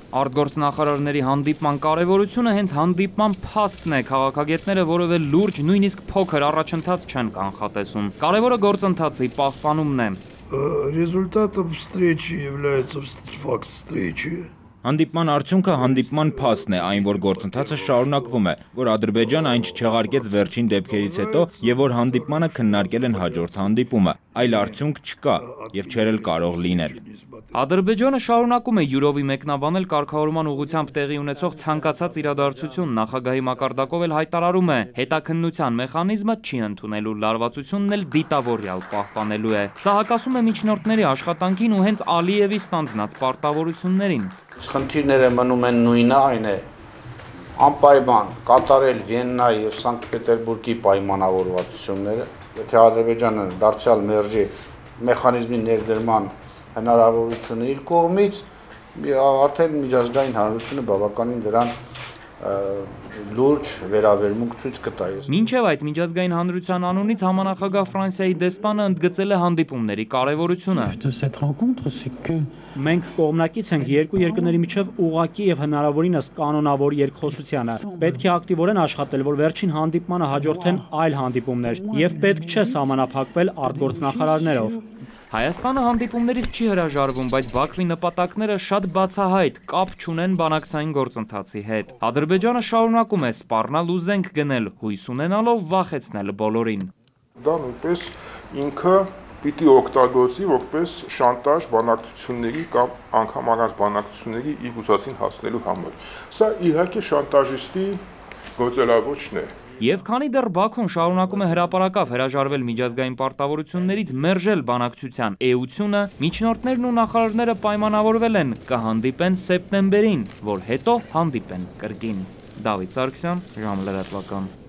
Արտգործնախարարների հանդիպման կարևորությունը հենց հանդիպման փաստն է, քաղաքագետները որևէ լուրջ, նույնիսկ փոքր առաջընթաց չեն կանխատեսում։ Կարևորը գործընթացի պահպանումն է։ Результатом встречи является факт встречи. Հանդիպման արդյունքը հանդիպման փաստն է, այն որ գործընթացը շարունակվում է, որ Ադրբեջանը այն չչեղարկեց վերջին դեպքերից հետո եւ որ հանդիպմանը քննարկել են հաջորդ հանդիպումը, այլ արդյունք չկա եւ չէր էլ կարող լինել։ Ադրբեջանը շարունակում է յուրովի մեկնաբանել կարգավորման ուղղությամբ տեղի ունեցող ցանկացած իրադարձություն, նախագահի մակարդակով էլ հայտարարում է, հետաքննության մեխանիզմը չի ընդունելու, լարվածությունն էլ դիտավորյալ պահպանելու է։ Սա հակասում է միջնորդների աշխատանքին ու հենց Ալիևի ստանձնած պարտավորություններին։ Խնդիրները մնում են նույնը, այն է անպայման կատարել Վիեննայի եւ Սանկտ Պետերբուրգի պայմանավորվածությունները, եթե Ադրբեջանը դարձյալ մերժի մեխանիզմի ներդրման հնարավորությունը իր կողմից, արդեն միջազգային հանրությունը բավականին դրան լուրջ վերաբերմունք ցույց կտա։ Մինչև այդ միջազգային հանրության անունից համանախագահ Ֆրանսիայի դեսպանը ընդգծել է հանդիպումների կարևորությունը։ Մենք կողմնակից ենք երկու երկրների միջև ուղղակի եւ հնարավորինս կանոնավոր երկխոսությանը։ Պետք է ակտիվորեն աշխատել, որ վերջին հանդիպմանը հաջորդեն այլ հանդիպումներ եւ պետք չէ սահմանափակվել արտգործնախարարներով։ Հայաստանը հանդիպումներից չի հրաժարվում, բայց Բաքվի նպատակները շատ բացահայտ, կապ չունեն բանակցային գործընթացի հետ։ Ադրբեջանը շարունակում է սպառնալ ու զենք գնել, հույս ունենալով վախեցնել բոլորին։ Դա նույնպես ինքը պիտի օգտագործի որպես շանտաժ բանակցությունների կամ անգամ առանց բանակցությունների իր ուզածին հասնելու համար։ Սա իհարկե շանտաժիստի գործելավոճն է։ Եվ քանի դեռ Բաքուն շարունակում է հրապարակավ հրաժարվել միջազգային պարտավորություններից, մերժել բանակցության էությունը, միջնորդներն ու նախարարները պայմանավորվել են կհանդիպեն սեպտեմբերին, որ հետո հանդիպեն կրկին։ Դավիթ Սարգսյան, ժամը լրատվական։